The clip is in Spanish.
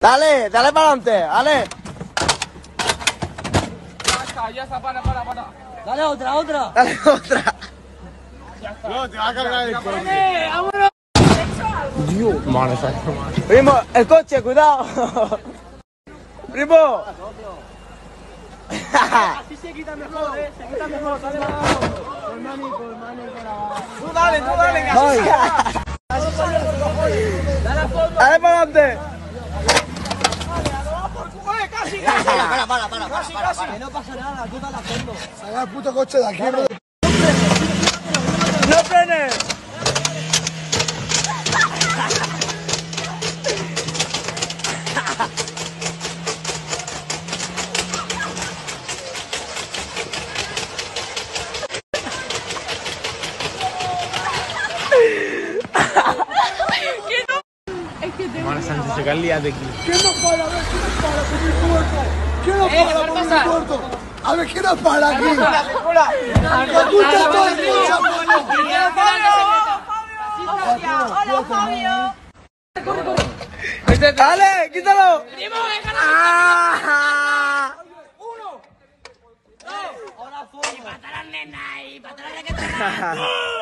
Dale, dale para adelante, dale. Ya está, para. Dale otra. Dale otra. No, te va a cargar el coche. ¡Vámonos! Dios, madre santa. Primo, el coche, cuidado. Primo. Así se quita mejor, se quita mejor. Dale, Tú dale, que Ay. Dale para adelante. casi. Para. Que no pasa nada, tú dale a fondo. Saca el puto coche de aquí, bro. No frenes. Mara Sánchez, se cae el día de aquí. ¿Quién nos para? A ver, ¿quién nos para con mi cuerpo? ¿Quién nos para con mi cuerto? A ver, ¿quién nos para aquí? ¡Me gusta todo el mundo! Hola, Fabio. Dale, quítalo. Ahora fondo. Para la nena y para la que